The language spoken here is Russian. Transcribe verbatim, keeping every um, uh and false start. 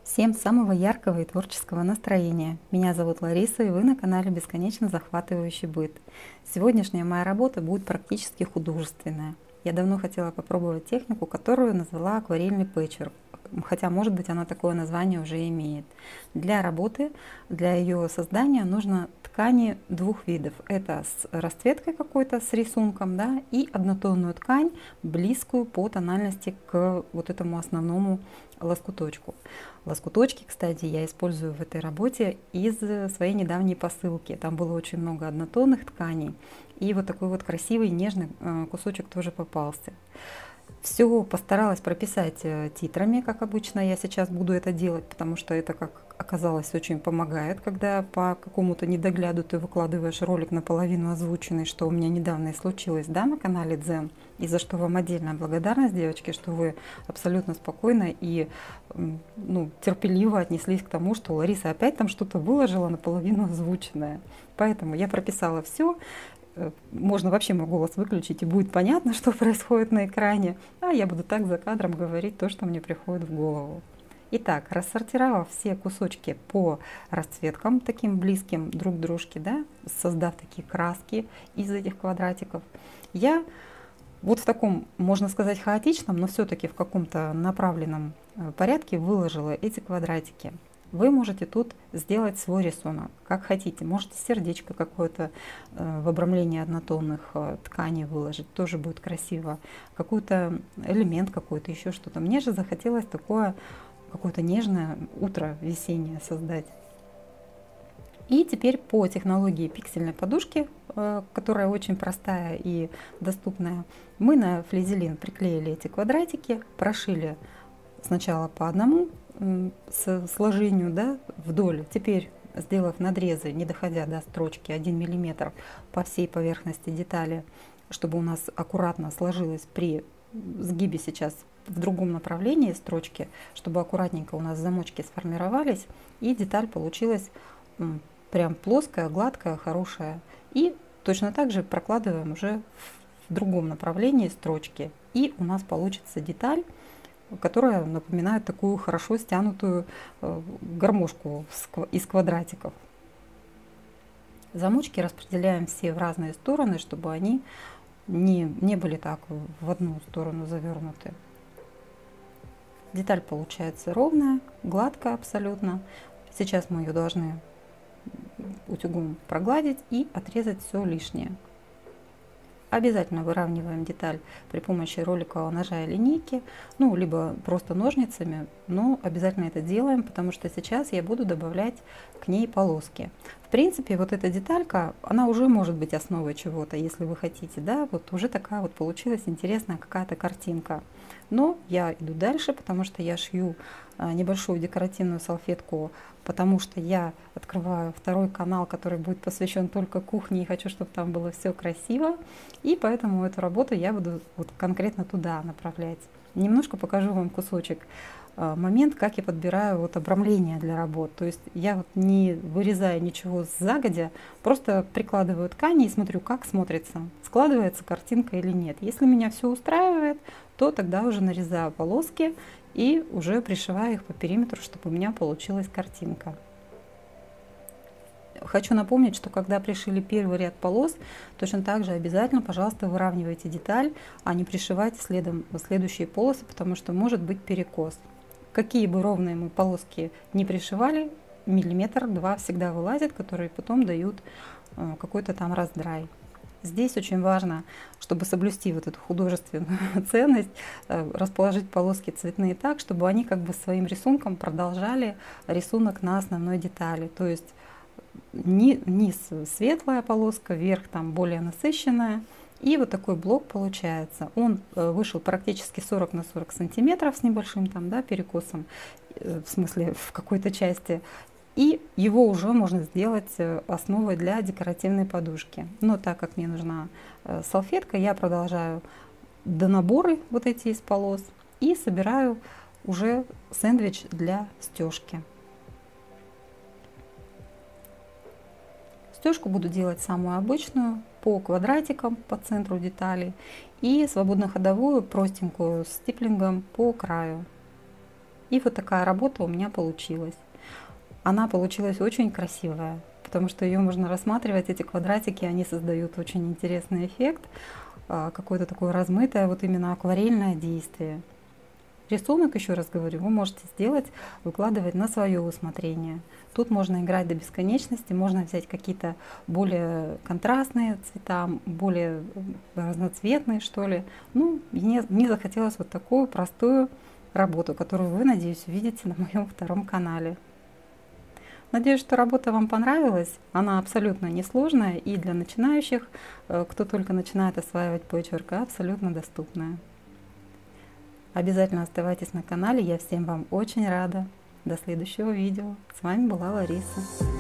Всем самого яркого и творческого настроения. Меня зовут Лариса, и вы на канале «Бесконечно захватывающий быт». Сегодняшняя моя работа будет практически художественная. Я давно хотела попробовать технику, которую назвала акварельный пэтчворк, хотя, может быть, она такое название уже имеет. Для работы, для ее создания нужно ткани двух видов. Это с расцветкой какой-то, с рисунком, да, и однотонную ткань, близкую по тональности к вот этому основному лоскуточку. Лоскуточки, кстати, я использую в этой работе из своей недавней посылки. Там было очень много однотонных тканей, и вот такой вот красивый нежный кусочек тоже попался. Все постаралась прописать титрами, как обычно я сейчас буду это делать, потому что это, как оказалось, очень помогает, когда по какому-то недогляду ты выкладываешь ролик наполовину озвученный, что у меня недавно и случилось, да, на канале Дзен, и за что вам отдельная благодарность, девочки, что вы абсолютно спокойно и ну, терпеливо отнеслись к тому, что Лариса опять там что-то выложила наполовину озвученное. Поэтому я прописала все. Можно вообще мой голос выключить, и будет понятно, что происходит на экране, а я буду так за кадром говорить то, что мне приходит в голову. Итак, рассортировав все кусочки по расцветкам, таким близким друг к дружке, да, создав такие краски из этих квадратиков, я вот в таком, можно сказать, хаотичном, но все-таки в каком-то направленном порядке выложила эти квадратики. Вы можете тут сделать свой рисунок, как хотите. Можете сердечко какое-то э, в обрамлении однотонных э, тканей выложить, тоже будет красиво. Какой-то элемент какой-то, еще что-то. Мне же захотелось такое какое-то нежное утро весеннее создать. И теперь по технологии пиксельной подушки, э, которая очень простая и доступная, мы на флизелин приклеили эти квадратики, прошили сначала по одному с сложению, да, вдоль. Теперь, сделав надрезы, не доходя до строчки один миллиметр по всей поверхности детали, чтобы у нас аккуратно сложилось при сгибе сейчас в другом направлении строчки, чтобы аккуратненько у нас замочки сформировались и деталь получилась прям плоская, гладкая, хорошая. И точно так же прокладываем уже в другом направлении строчки, и у нас получится деталь, которая напоминает такую хорошо стянутую гармошку из квадратиков. Замочки распределяем все в разные стороны, чтобы они не, не были так в одну сторону завернуты. Деталь получается ровная, гладкая абсолютно. Сейчас мы ее должны утюгом прогладить и отрезать все лишнее. Обязательно выравниваем деталь при помощи роликового ножа и линейки, ну, либо просто ножницами, но обязательно это делаем, потому что сейчас я буду добавлять к ней полоски. В принципе, вот эта деталька, она уже может быть основой чего-то, если вы хотите, да, вот уже такая вот получилась интересная какая-то картинка. Но я иду дальше, потому что я шью небольшую декоративную салфетку, потому что я открываю второй канал, который будет посвящен только кухне, и хочу, чтобы там было все красиво. И поэтому эту работу я буду вот конкретно туда направлять. Немножко покажу вам кусочек, момент, как я подбираю вот обрамление для работ. То есть я вот не вырезаю ничего загодя, просто прикладываю ткани и смотрю, как смотрится, складывается картинка или нет. Если меня все устраивает, то тогда уже нарезаю полоски и уже пришиваю их по периметру, чтобы у меня получилась картинка. Хочу напомнить, что когда пришили первый ряд полос, точно так же обязательно, пожалуйста, выравнивайте деталь, а не пришивайте следом следующие полосы, потому что может быть перекос. Какие бы ровные мы полоски не пришивали, миллиметр-два всегда вылазит, которые потом дают какой-то там раздрай. Здесь очень важно, чтобы соблюсти вот эту художественную ценность, расположить полоски цветные так, чтобы они как бы своим рисунком продолжали рисунок на основной детали. То есть низ светлая полоска, верх там более насыщенная. И вот такой блок получается. Он вышел практически сорок на сорок сантиметров с небольшим там, да, перекосом, в смысле в какой-то части. И его уже можно сделать основой для декоративной подушки. Но так как мне нужна салфетка, я продолжаю донаборы вот эти из полос и собираю уже сэндвич для стежки. Стежку буду делать самую обычную, по квадратикам по центру детали, и свободно-ходовую простенькую с стиплингом по краю. И вот такая работа у меня получилась. Она получилась очень красивая, потому что ее можно рассматривать, эти квадратики, они создают очень интересный эффект, какое-то такое размытое, вот именно акварельное действие. Рисунок, еще раз говорю, вы можете сделать, выкладывать на свое усмотрение. Тут можно играть до бесконечности, можно взять какие-то более контрастные цвета, более разноцветные, что ли. Ну, мне, мне захотелось вот такую простую работу, которую вы, надеюсь, увидите на моем втором канале. Надеюсь, что работа вам понравилась. Она абсолютно несложная и для начинающих, кто только начинает осваивать почерк, абсолютно доступная. Обязательно оставайтесь на канале, я всем вам очень рада. До следующего видео. С вами была Лариса.